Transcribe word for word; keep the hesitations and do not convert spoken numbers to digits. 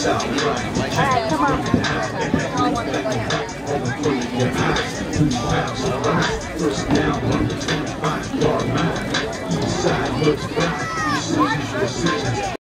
Alright, come on. I want to go down.